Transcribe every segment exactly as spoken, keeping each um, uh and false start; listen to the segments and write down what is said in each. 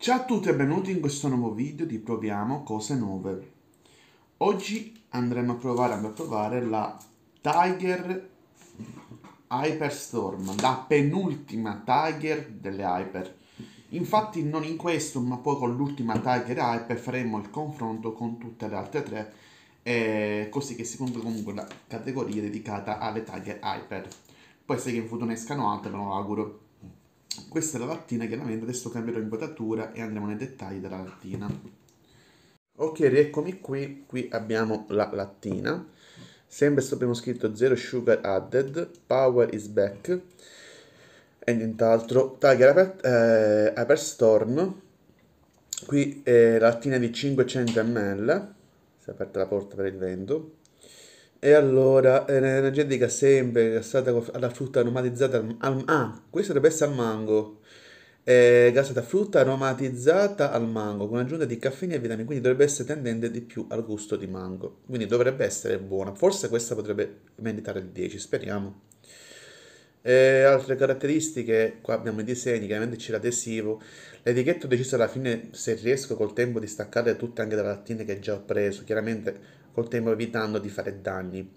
Ciao a tutti e benvenuti in questo nuovo video di Proviamo Cose Nuove. Oggi andremo a provare, andremo a provare la Tiger Hyperstorm, la penultima Tiger delle Hyper. Infatti non in questo, ma poi con l'ultima Tiger Hyper faremo il confronto con tutte le altre tre, eh, così che si conclude comunque la categoria dedicata alle Tiger Hyper. Poi se che in futuro ne escano altre, me lo auguro. Questa è la lattina, chiaramente adesso cambierò inquadratura e andremo nei dettagli della lattina. Ok, rieccomi qui, qui abbiamo la lattina, sempre sto abbiamo scritto zero sugar added, power is back e nient'altro. Tiger Hyper, eh, Hyperstorm, qui è la lattina di cinquecento millilitri, si è aperta la porta per il vento. E allora, eh, energetica sempre, gassata con- alla frutta aromatizzata al, al- ah, questo dovrebbe essere al mango. Eh, gassata frutta aromatizzata al mango con aggiunta di caffeina e vitamine, quindi dovrebbe essere tendente di più al gusto di mango. Quindi dovrebbe essere buona. Forse questa potrebbe meritare il dieci, speriamo. E altre caratteristiche, qua abbiamo i disegni, chiaramente c'è l'adesivo. L'etichetta ho deciso alla fine se riesco col tempo di staccare tutte anche dalle lattine che già ho preso, chiaramente col tempo evitando di fare danni.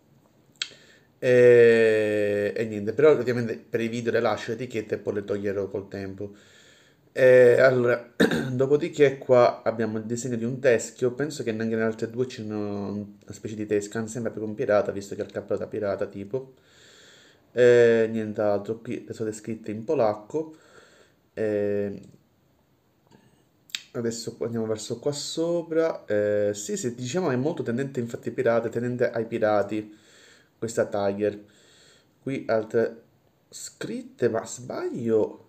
E, e niente, però ovviamente per i video le lascio le etichette e poi le toglierò col tempo. E allora, dopodiché qua abbiamo il disegno di un teschio, penso che anche nelle altre due c'è una specie di tesca, sembra proprio un pirata, visto che ha il cappello da pirata tipo. E nient'altro, qui sono scritte in polacco. E adesso andiamo verso qua sopra. Eh, sì, sì, diciamo che è molto tendente infatti ai pirati, tendente ai pirati, questa Tiger. Qui altre scritte, ma sbaglio?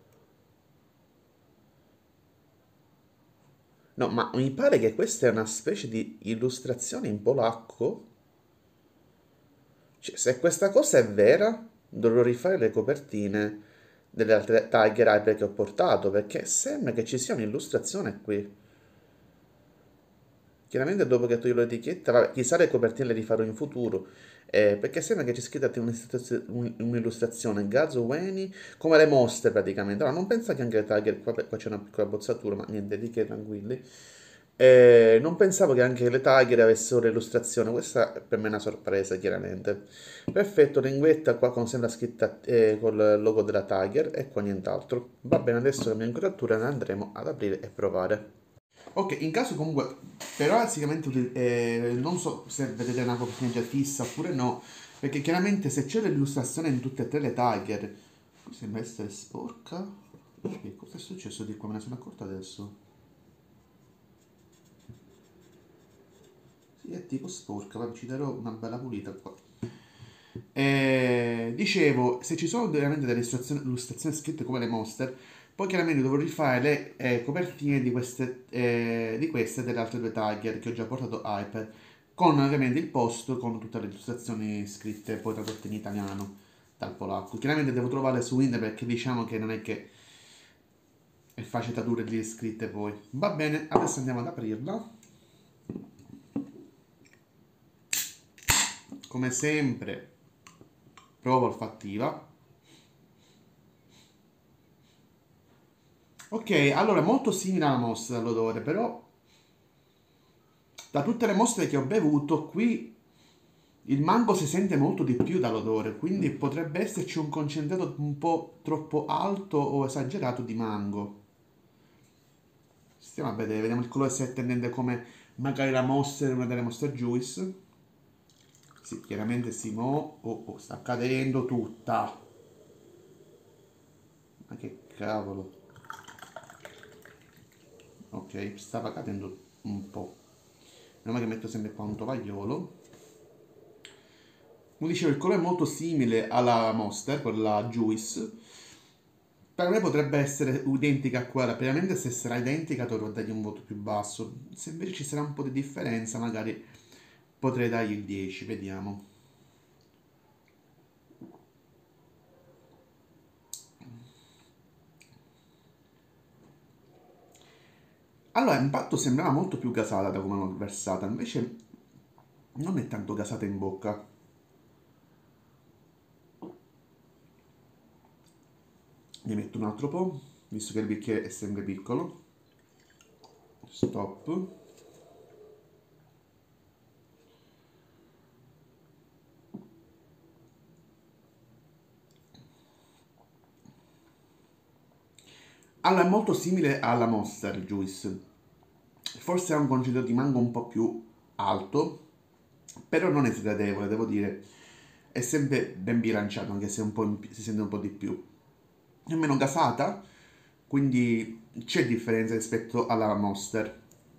No, ma mi pare che questa è una specie di illustrazione in polacco. Cioè, se questa cosa è vera, dovrò rifare le copertine delle altre Tiger Hyper che ho portato, perché sembra che ci sia un'illustrazione qui. Chiaramente dopo che toglio l'etichetta, vabbè, chissà le copertine le rifarò in futuro, eh, perché sembra che c'è scritta un'illustrazione, un- un'illustrazione Gazo Weni, come le mostre praticamente. Allora, non pensa che anche le Tiger, qua, qua c'è una piccola bozzatura, ma niente di che, tranquilli. Eh, non pensavo che anche le Tiger avessero l'illustrazione, questa per me è una sorpresa, chiaramente. Perfetto, linguetta qua con sempre la scritta eh, col logo della Tiger e qua nient'altro. Va bene, adesso la mia inquadratura la andremo ad aprire e provare. Ok, in caso comunque, però basicamente uti- eh, non so se vedete una copertina già fissa oppure no, perché chiaramente se c'è l'illustrazione in tutte e tre le Tiger, qui sembra essere sporca. Che cosa è successo di qua? Me ne sono accorto adesso. Sì, è tipo sporca, ma ci darò una bella pulita qua. Eh, dicevo, se ci sono veramente delle illustrazioni, illustrazioni scritte come le monster, poi chiaramente dovrò rifare le eh, copertine di queste, eh, di queste e delle altre due Tiger che ho già portato Hyper, con ovviamente il post con tutte le illustrazioni scritte poi tradotte in italiano dal polacco. Chiaramente devo trovarle su internet perché diciamo che non è che è facile tradurre le scritte poi. Va bene, adesso andiamo ad aprirla. Come sempre, prova olfattiva. Ok, allora molto simile alla mostra dall'odore, però da tutte le mostre che ho bevuto, qui il mango si sente molto di più dall'odore, quindi potrebbe esserci un concentrato un po' troppo alto o esagerato di mango. Stiamo a vedere, vediamo il colore se è tendente come magari la Monster, una delle Monster Juice. Sì, chiaramente sì, mo oh, oh, sta cadendo tutta. Ma che cavolo. Ok, stava cadendo un po'. Meno male che metto sempre qua un tovagliolo. Come dicevo, il colore è molto simile alla Monster, quella Juice. Per me potrebbe essere identica a quella, praticamente se sarà identica dovrò dargli un voto più basso. Se invece ci sarà un po' di differenza, magari potrei dargli il dieci, vediamo. Allora, l'impatto sembrava molto più gasata da come l'ho versata, invece non è tanto gasata in bocca. Ne metto un altro po', visto che il bicchiere è sempre piccolo. Stop. Allora, è molto simile alla Monster Juice, forse ha un concentrato di mango un po' più alto, però non è sgradevole, devo dire, è sempre ben bilanciato, anche se un po' in pi- si sente un po' di più. È meno gasata, quindi c'è differenza rispetto alla Monster.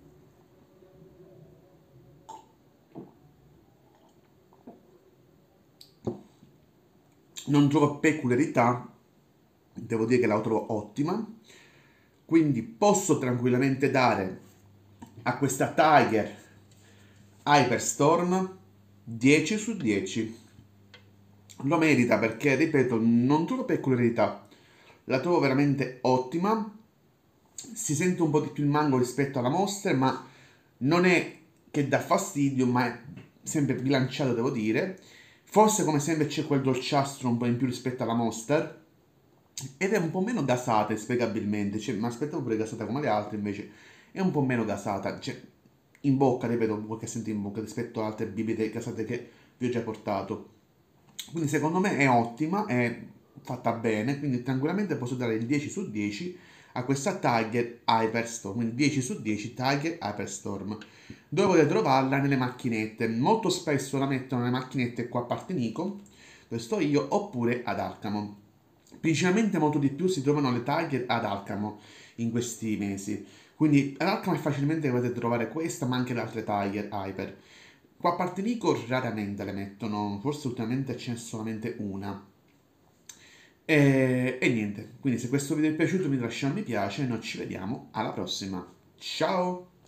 Non trovo peculiarità, devo dire che la trovo ottima, quindi posso tranquillamente dare a questa Tiger Hyperstorm dieci su dieci. Lo merita perché, ripeto, non trovo peculiarità, la trovo veramente ottima, si sente un po' di più il mango rispetto alla Monster, ma non è che dà fastidio, ma è sempre bilanciato, devo dire. Forse come sempre c'è quel dolciastro un po' in più rispetto alla Monster, ed è un po' meno gasata, spiegabilmente, cioè, mi aspettavo pure gasata come le altre, invece è un po' meno gasata, cioè, in bocca, ripeto, un po' che senti in bocca rispetto ad altre bibite gasate che vi ho già portato. Quindi secondo me è ottima, è fatta bene, quindi tranquillamente posso dare il dieci su dieci a questa Tiger Hyperstorm, quindi dieci su dieci Tiger Hyperstorm. Dove potete trovarla? Nelle macchinette, molto spesso la mettono nelle macchinette qua a Partenico, dove sto io, oppure ad Alcamo. Principalmente molto di più si trovano le Tiger ad Alcamo in questi mesi, quindi ad Alcamo è facilmente che potete trovare questa, ma anche le altre Tiger Hyper. Qua a Partenico raramente le mettono, forse ultimamente ce n'è solamente una. E, e niente, quindi se questo video vi è piaciuto mi lasciate un mi piace e noi ci vediamo alla prossima. Ciao!